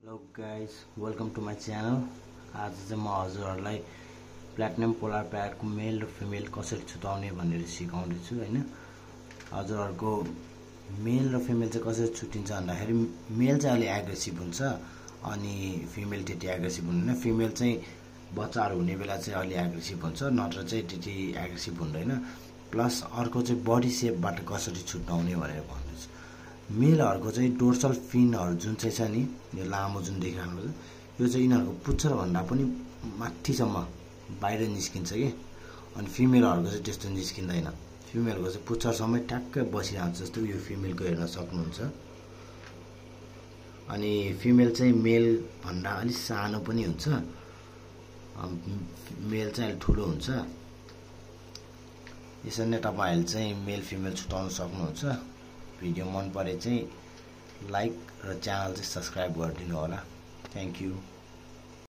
Hello guys, welcome to my channel. आज चाहिँ म हजुरहरूलाई प्ल्याटिनम पोलर प्यारटको मेल र फिमेल कसरी छुट्याउने भनेर सिकाउँदै छु हैन। हजुरहरूको मेल र फिमेल चाहिँ कसरी छुट्टिन्छ भन्दाखेरि मेल चाहिँ अलि एग्रेसिभ हुन्छ अनि फिमेल त्यति एग्रेसिभ हुँदैन। फिमेल चाहिँ बच्चाहरू हुने बेला चाहिँ अलि एग्रेसिभ हुन्छ, नत्र चाहिँ त्यति एग्रेसिभ हुँदैन। प्लस अर्को चाहिँ बडी सेपबाट कसरी छुट्याउने भनेर भन्दैछु। मेलहरूको चाहिँ डोर्सल फिनहरू जुन चाहिँ छ नि, यो लामो जुन देखिरहनु पर्छ, यो चाहिँ यिनीहरूको पुच्छर भन्दा पनि माथिसम्म बाहिर निस्किन्छ कि। अनि फिमेलहरूको चाहिँ त्यस्तो निस्किँदैन। फिमेलको चाहिँ पुच्छरसम्मै ट्याक्कै बसिरहन्छ जस्तो यो फिमेलको हेर्न सक्नुहुन्छ। अनि फिमेल चाहिँ मेल भन्दा अलिक सानो पनि हुन्छ, मेल चाहिँ अलिक ठुलो हुन्छ। यसरी नै तपाईँहरूले चाहिँ मेल फिमेल छुट्याउन सक्नुहुन्छ। भिडियो मन परे चाहिँ लाइक र च्यानल चाहिँ सब्स्क्राइब गरिदिनु होला। Thank you.